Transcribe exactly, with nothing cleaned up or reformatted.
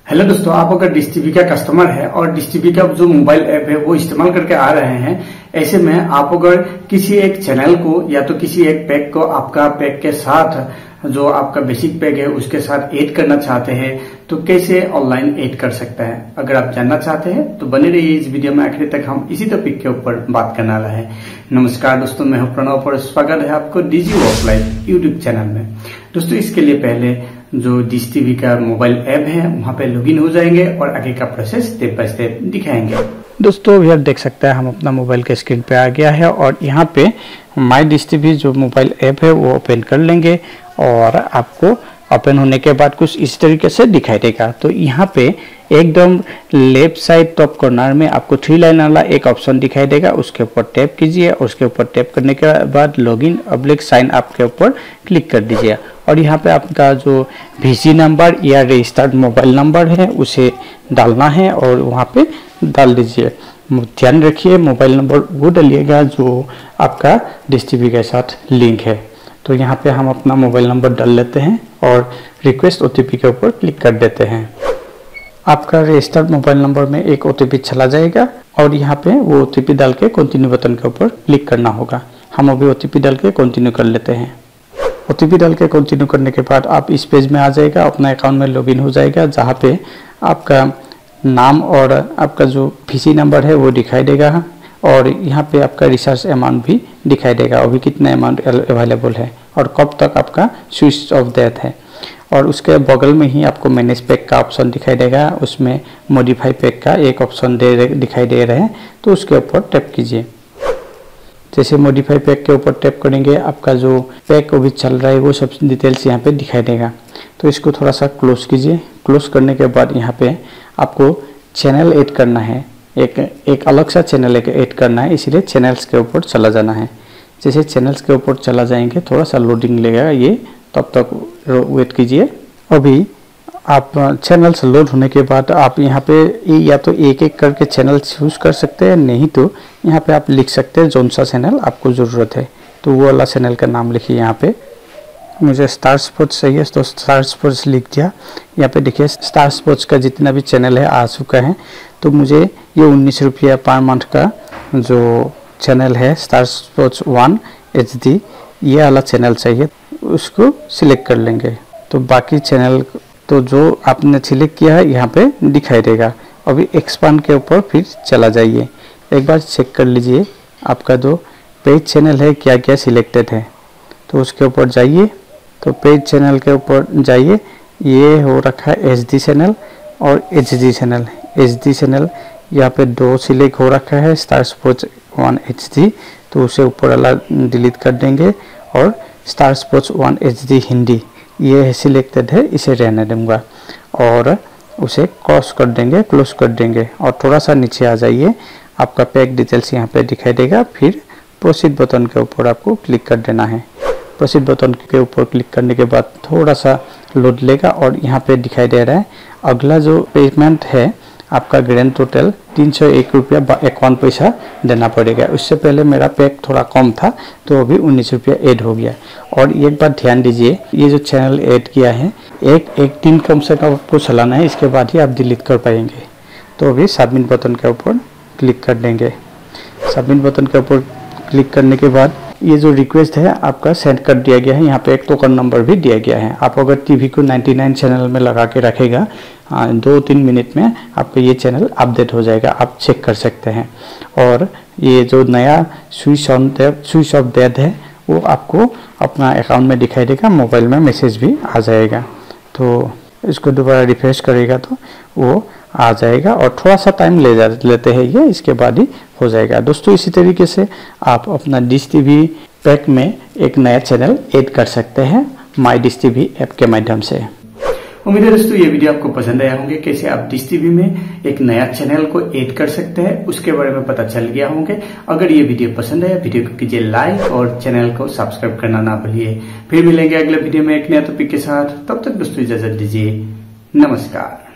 Hello दोस्तों, आप अगर डिश टीवी का कस्टमर है और डिश टीवी का जो मोबाइल ऐप है वो इस्तेमाल करके आ रहे हैं, ऐसे में आप अगर किसी एक चैनल को या तो किसी एक पैक को आपका पैक के साथ जो आपका बेसिक पैक है उसके साथ ऐड करना चाहते हैं तो कैसे ऑनलाइन ऐड कर सकते हैं। अगर आप जानना चाहते हैं तो बने रहिए इस वीडियो में, आखिर तक हम इसी टॉपिक के ऊपर बात करने वाला है। नमस्कार दोस्तों, मैं हूं प्रणव और स्वागत है आपको डीजी ऑफलाइन यूट्यूब चैनल में। दोस्तों, इसके लिए पहले जो डिश टीवी का मोबाइल ऐप है वहां पे लॉगिन हो जाएंगे और आगे का प्रोसेस स्टेप बाय स्टेप दिखाएंगे। दोस्तों, यह देख सकते हैं हम अपना मोबाइल के स्क्रीन पे आ गया है और यहाँ पे माई डिश टीवी जो मोबाइल ऐप है वो ओपन कर लेंगे और आपको ओपन होने के बाद कुछ इस तरीके से दिखाई देगा। तो यहाँ पे एकदम लेफ्ट साइड टॉप कॉर्नर में आपको थ्री लाइन वाला एक ऑप्शन दिखाई देगा, उसके ऊपर टैप कीजिए। उसके ऊपर टैप करने के बाद लॉगिन अब्लिक साइन अप के ऊपर क्लिक कर दीजिए और यहाँ पे आपका जो वीसी नंबर या रजिस्टर्ड मोबाइल नंबर है उसे डालना है और वहाँ पे डाल दीजिए। ध्यान रखिए मोबाइल नंबर वो डालिएगा जो आपका डिश टीवी के साथ लिंक है। तो यहाँ पे हम अपना मोबाइल नंबर डाल लेते हैं और रिक्वेस्ट ओटीपी के ऊपर क्लिक कर देते हैं। आपका रजिस्टर्ड मोबाइल नंबर में एक ओटीपी चला जाएगा और यहाँ पे वो ओटीपी डाल के कंटिन्यू बटन के ऊपर क्लिक करना होगा। हम अभी ओटीपी डाल के कंटिन्यू कर लेते हैं। ओटीपी डाल के कंटिन्यू करने के बाद आप इस पेज में आ जाएगा, अपना अकाउंट में लॉगिन हो जाएगा, जहाँ पे आपका नाम और आपका जो वीसी नंबर है वो दिखाई देगा और यहाँ पे आपका रिचार्ज अमाउंट भी दिखाई देगा, अभी कितना अमाउंट अवेलेबल है और कब तक आपका स्विच ऑफ डेट है। और उसके बगल में ही आपको मैनेज पैक का ऑप्शन दिखाई देगा, उसमें मॉडिफाई पैक का एक ऑप्शन दे दिखाई दे रहे हैं, तो उसके ऊपर टैप कीजिए। जैसे मॉडिफाई पैक के ऊपर टैप करेंगे आपका जो पैक अभी चल रहा है वो सब डिटेल्स यहाँ पे दिखाई देगा। तो इसको थोड़ा सा क्लोज कीजिए। क्लोज करने के बाद यहाँ पे आपको चैनल ऐड करना है, एक एक अलग सा चैनल ऐड करना है, इसीलिए चैनल्स के ऊपर चला जाना है। जैसे चैनल्स के ऊपर चला जाएंगे थोड़ा सा लोडिंग लेगा ये, तब तक वेट कीजिए। अभी आप चैनल्स लोड होने के बाद आप यहाँ पे या तो एक एक करके चैनल चूज कर सकते हैं, नहीं तो यहाँ पे आप लिख सकते हैं जौन सा चैनल आपको ज़रूरत है तो वो वाला चैनल का नाम लिखिए। यहाँ पे मुझे स्टार स्पोर्ट्स चाहिए तो स्टार स्पोर्ट्स लिख दिया। यहाँ पे देखिए स्टार स्पोर्ट्स का जितना भी चैनल है आ चुका है। तो मुझे ये उन्नीस रुपया पर मंथ का जो चैनल है Star Sports one H D ये वाला चैनल चाहिए, उसको सिलेक्ट कर लेंगे। तो बाकी चैनल तो जो आपने सिलेक्ट किया है यहाँ पे दिखाई देगा। अभी एक्सपांड के ऊपर फिर चला जाइए, एक बार चेक कर लीजिए आपका जो पेज चैनल है क्या क्या सिलेक्टेड है। तो उसके ऊपर जाइए, तो पेज चैनल के ऊपर जाइए, ये हो रखा है एच डी चैनल और H D channel. H D channel यहाँ पे दो सिलेक्ट हो रखा है, Star Sports one H D, तो उसे ऊपर वाला डिलीट कर देंगे और Star Sports one H D Hindi ये सिलेक्टेड है, इसे रहने दूंगा और उसे क्रॉस कर देंगे, क्लोज कर देंगे और थोड़ा सा नीचे आ जाइए। आपका पैक डिटेल्स यहाँ पे दिखाई देगा, फिर प्रोसीड बटन के ऊपर आपको क्लिक कर देना है। प्रोसीड बटन के ऊपर क्लिक करने के बाद थोड़ा सा लोड लेगा और यहाँ पे दिखाई दे रहा है अगला जो पेमेंट है आपका ग्रैंड टोटल तीन सौ एक रुपया इक्यावन पैसा देना पड़ेगा। उससे पहले मेरा पैक थोड़ा कम था तो अभी उन्नीस रुपया ऐड हो गया। और एक बार ध्यान दीजिए, ये जो चैनल ऐड किया है एक एक दिन कम से कम आपको चलाना है, इसके बाद ही आप डिलीट कर पाएंगे। तो अभी सबमिट बटन के ऊपर क्लिक कर देंगे। सबमिट बटन के ऊपर क्लिक करने के बाद ये जो रिक्वेस्ट है आपका सेंड कर दिया गया है। यहाँ पे एक टोकन नंबर भी दिया गया है। आप अगर टीवी को निन्यानवे चैनल में लगा के रखेगा दो तीन मिनट में आपका ये चैनल अपडेट हो जाएगा, आप चेक कर सकते हैं। और ये जो नया switch on switch off date है वो आपको अपना अकाउंट में दिखाई देगा, मोबाइल में मैसेज भी आ जाएगा। तो इसको दोबारा रिफ्रेश करेगा तो वो आ जाएगा और थोड़ा सा टाइम ले जा लेते हैं ये, इसके बाद ही हो जाएगा। दोस्तों, इसी तरीके से आप अपना डिश टीवी पैक में एक नया चैनल ऐड कर सकते हैं माई डिश टीवी ऐप के माध्यम से। उम्मीद है दोस्तों ये वीडियो आपको पसंद आया होंगे, कैसे आप डिश टीवी में एक नया चैनल को ऐड कर सकते हैं उसके बारे में पता चल गया होंगे। अगर ये वीडियो पसंद आया वीडियो को कीजिए लाइक और चैनल को सब्सक्राइब करना ना भूलिए। फिर मिलेंगे अगले वीडियो में एक नया टॉपिक के साथ, तब तक दोस्तों इजाजत दीजिए। नमस्कार।